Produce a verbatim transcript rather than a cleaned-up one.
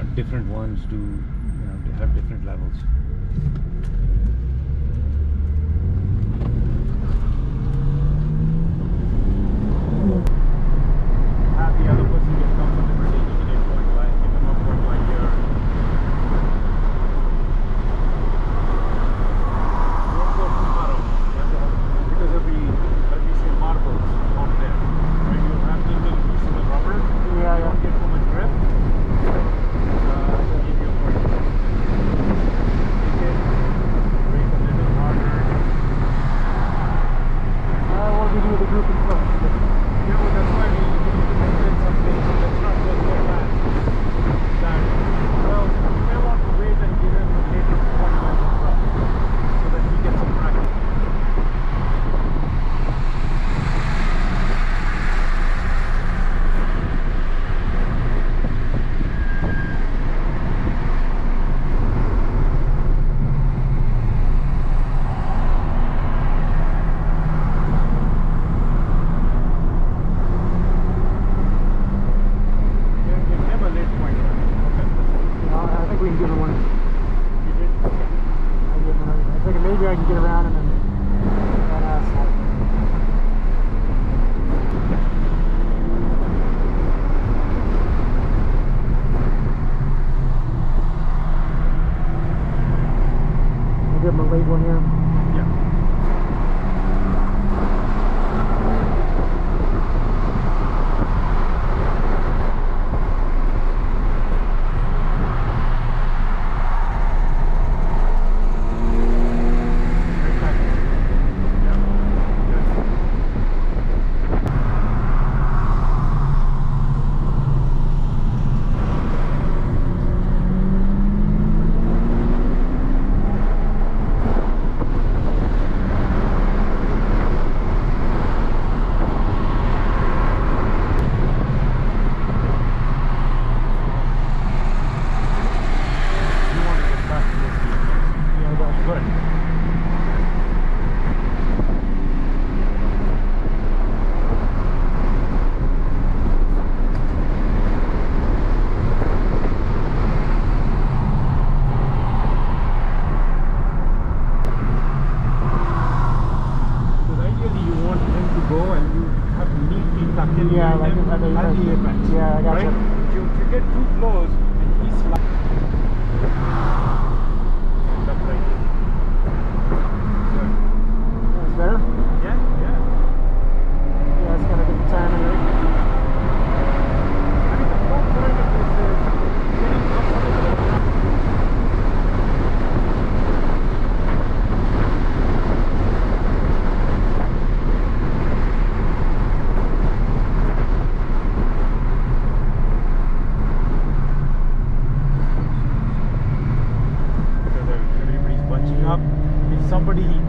different ones to, you know, to have different levels. Have the other person get comfortable taking it point by, give them a point by here. Don't go too far out, because there'll be, there'll be some marbles on there. Where you have the little piece of the rubber, yeah, you don't get too much grip. Uh, so give you a point. Take it, brake a little harder. Uh, what do we do with the group in front? You know, that's why we need to maintain something so let's not go so fast. That, well, you may want to wait and give him a little one length of front so that he gets some practice. I can get around and then that asshole. I'll give him a late one here. Yeah. Yeah, like at the, at the apex. Yeah, I got right? you. If you, if you get too close and he's like that's right. Good. That's better? Yeah, yeah. Yeah, it's gonna get the timing right. I mean the whole point of this is getting comfortable. Up. If somebody